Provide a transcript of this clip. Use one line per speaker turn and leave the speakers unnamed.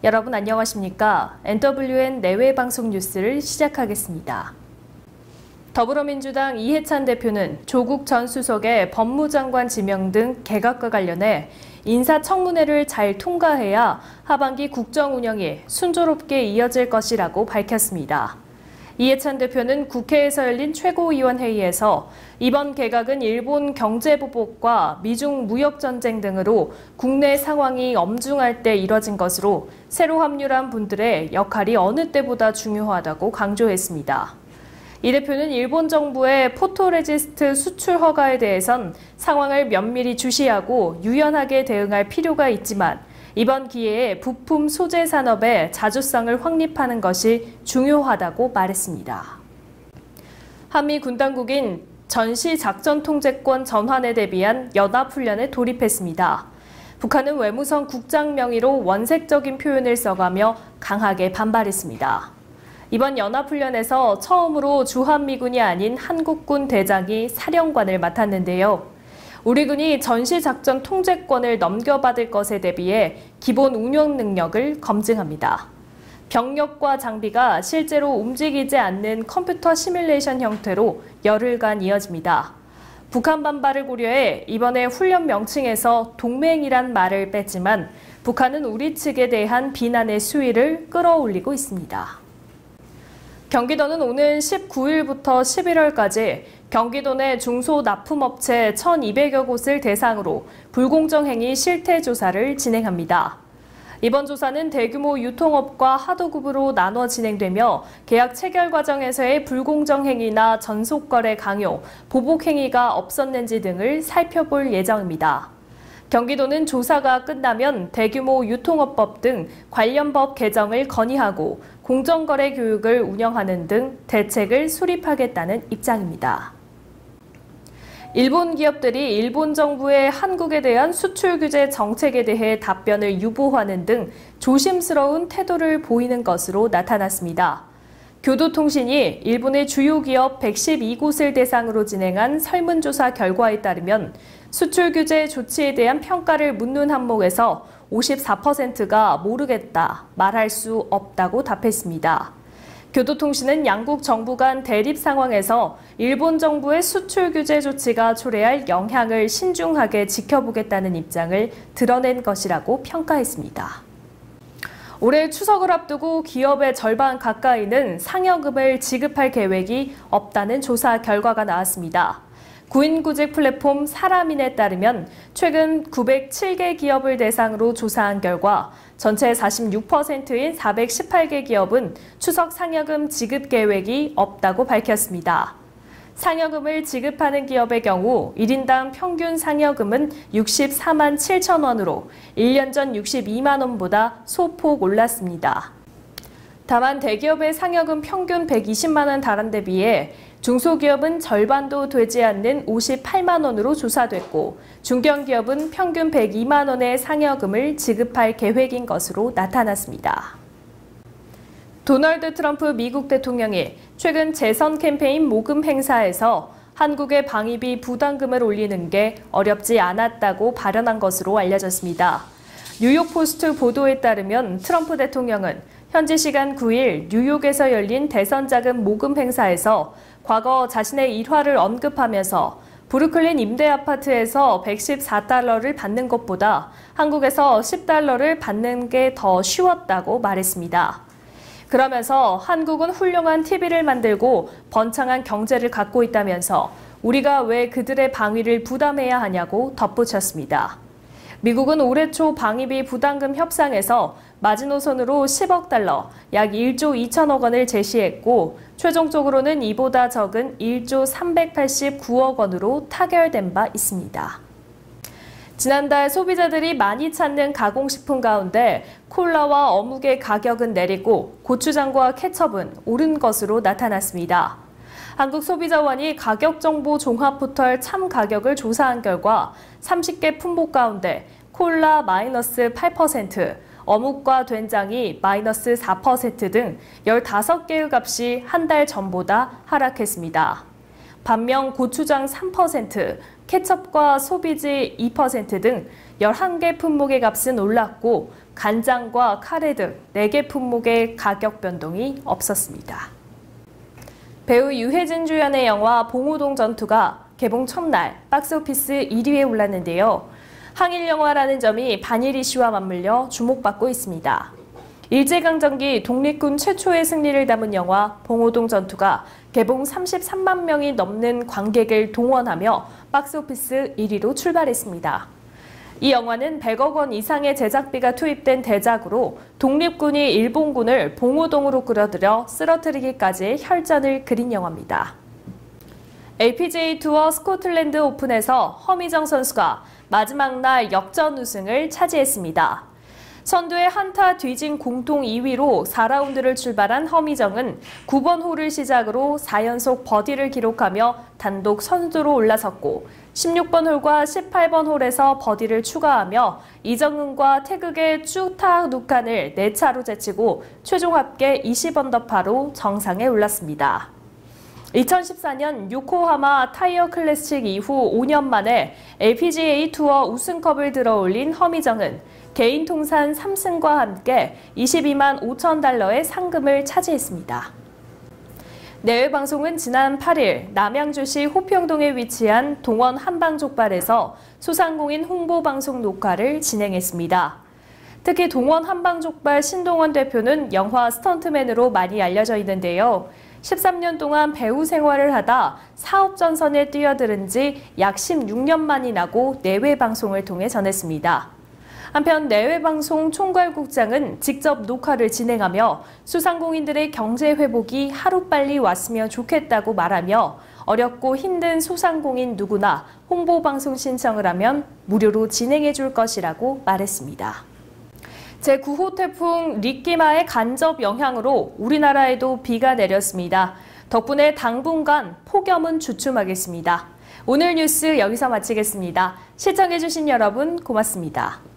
여러분 안녕하십니까? NWN 내외 방송 뉴스를 시작하겠습니다. 더불어민주당 이해찬 대표는 조국 전 수석의 법무장관 지명 등 개각과 관련해 인사청문회를 잘 통과해야 하반기 국정 운영이 순조롭게 이어질 것이라고 밝혔습니다. 이해찬 대표는 국회에서 열린 최고위원회의에서 이번 개각은 일본 경제보복과 미중 무역전쟁 등으로 국내 상황이 엄중할 때 이뤄진 것으로 새로 합류한 분들의 역할이 어느 때보다 중요하다고 강조했습니다. 이 대표는 일본 정부의 포토레지스트 수출 허가에 대해선 상황을 면밀히 주시하고 유연하게 대응할 필요가 있지만 이번 기회에 부품 소재 산업의 자주성을 확립하는 것이 중요하다고 말했습니다. 한미 군당국인 전시작전통제권 전환에 대비한 연합훈련에 돌입했습니다. 북한은 외무성 국장 명의로 원색적인 표현을 써가며 강하게 반발했습니다. 이번 연합훈련에서 처음으로 주한미군이 아닌 한국군 대장이 사령관을 맡았는데요. 우리 군이 전시작전 통제권을 넘겨받을 것에 대비해 기본 운영 능력을 검증합니다. 병력과 장비가 실제로 움직이지 않는 컴퓨터 시뮬레이션 형태로 열흘간 이어집니다. 북한 반발을 고려해 이번에 훈련 명칭에서 동맹이란 말을 뺐지만 북한은 우리 측에 대한 비난의 수위를 끌어올리고 있습니다. 경기도는 오는 19일부터 11월까지 경기도 내 중소납품업체 1,200여 곳을 대상으로 불공정 행위 실태 조사를 진행합니다. 이번 조사는 대규모 유통업과 하도급으로 나눠 진행되며 계약 체결 과정에서의 불공정 행위나 전속거래 강요, 보복 행위가 없었는지 등을 살펴볼 예정입니다. 경기도는 조사가 끝나면 대규모 유통업법 등 관련 법 개정을 건의하고 공정거래 교육을 운영하는 등 대책을 수립하겠다는 입장입니다. 일본 기업들이 일본 정부의 한국에 대한 수출 규제 정책에 대해 답변을 유보하는 등 조심스러운 태도를 보이는 것으로 나타났습니다. 교도통신이 일본의 주요 기업 112곳을 대상으로 진행한 설문조사 결과에 따르면 수출 규제 조치에 대한 평가를 묻는 항목에서 54%가 모르겠다, 말할 수 없다고 답했습니다. 교도통신은 양국 정부 간 대립 상황에서 일본 정부의 수출 규제 조치가 초래할 영향을 신중하게 지켜보겠다는 입장을 드러낸 것이라고 평가했습니다. 올해 추석을 앞두고 기업의 절반 가까이는 상여금을 지급할 계획이 없다는 조사 결과가 나왔습니다. 구인구직 플랫폼 사람인에 따르면 최근 907개 기업을 대상으로 조사한 결과 전체 46%인 418개 기업은 추석 상여금 지급 계획이 없다고 밝혔습니다. 상여금을 지급하는 기업의 경우 1인당 평균 상여금은 64만 7천 원으로 1년 전 62만 원보다 소폭 올랐습니다. 다만 대기업의 상여금 평균 120만 원 달한데 비해 중소기업은 절반도 되지 않는 58만 원으로 조사됐고 중견기업은 평균 102만 원의 상여금을 지급할 계획인 것으로 나타났습니다. 도널드 트럼프 미국 대통령이 최근 재선 캠페인 모금 행사에서 한국의 방위비 부담금을 올리는 게 어렵지 않았다고 발언한 것으로 알려졌습니다. 뉴욕포스트 보도에 따르면 트럼프 대통령은 현지 시간 9일 뉴욕에서 열린 대선 자금 모금 행사에서 과거 자신의 일화를 언급하면서 브루클린 임대 아파트에서 114달러를 받는 것보다 한국에서 10달러를 받는 게 더 쉬웠다고 말했습니다. 그러면서 한국은 훌륭한 TV를 만들고 번창한 경제를 갖고 있다면서 우리가 왜 그들의 방위를 부담해야 하냐고 덧붙였습니다. 미국은 올해 초 방위비 부담금 협상에서 마지노선으로 10억 달러, 약 1조 2천억 원을 제시했고 최종적으로는 이보다 적은 1조 389억 원으로 타결된 바 있습니다. 지난달 소비자들이 많이 찾는 가공식품 가운데 콜라와 어묵의 가격은 내리고 고추장과 케첩은 오른 것으로 나타났습니다. 한국소비자원이 가격정보 종합포털 참가격을 조사한 결과 30개 품목 가운데 콜라 마이너스 8%, 어묵과 된장이 마이너스 4% 등 15개의 값이 한 달 전보다 하락했습니다. 반면 고추장 3%, 케첩과 소비지 2% 등 11개 품목의 값은 올랐고 간장과 카레 등 4개 품목의 가격 변동이 없었습니다. 배우 유해진 주연의 영화 봉오동 전투가 개봉 첫날 박스오피스 1위에 올랐는데요. 항일 영화라는 점이 반일 이슈와 맞물려 주목받고 있습니다. 일제강점기 독립군 최초의 승리를 담은 영화 봉오동 전투가 개봉 33만 명이 넘는 관객을 동원하며 박스오피스 1위로 출발했습니다. 이 영화는 100억 원 이상의 제작비가 투입된 대작으로 독립군이 일본군을 봉오동으로 끌어들여 쓰러뜨리기까지의 혈전을 그린 영화입니다. LPGA 투어 스코틀랜드 오픈에서 허미정 선수가 마지막 날 역전 우승을 차지했습니다. 선두의 한타 뒤진 공동 2위로 4라운드를 출발한 허미정은 9번 홀을 시작으로 4연속 버디를 기록하며 단독 선두로 올라섰고 16번 홀과 18번 홀에서 버디를 추가하며 이정은과 태극의 쭈타 누칸을 4차로 제치고 최종 합계 20언더파로 정상에 올랐습니다. 2014년 요코하마 타이어 클래식 이후 5년 만에 LPGA 투어 우승컵을 들어올린 허미정은 개인 통산 3승과 함께 22만 5천 달러의 상금을 차지했습니다. 내외 방송은 지난 8일 남양주시 호평동에 위치한 동원 한방족발에서 소상공인 홍보방송 녹화를 진행했습니다. 특히 동원 한방족발 신동원 대표는 영화 스턴트맨으로 많이 알려져 있는데요. 13년 동안 배우 생활을 하다 사업 전선에 뛰어들은 지 약 16년 만이 나고 내외 방송을 통해 전했습니다. 한편 내외방송 총괄국장은 직접 녹화를 진행하며 소상공인들의 경제 회복이 하루빨리 왔으면 좋겠다고 말하며 어렵고 힘든 소상공인 누구나 홍보방송 신청을 하면 무료로 진행해 줄 것이라고 말했습니다. 제9호 태풍 리끼마의 간접 영향으로 우리나라에도 비가 내렸습니다. 덕분에 당분간 폭염은 주춤하겠습니다. 오늘 뉴스 여기서 마치겠습니다. 시청해주신 여러분 고맙습니다.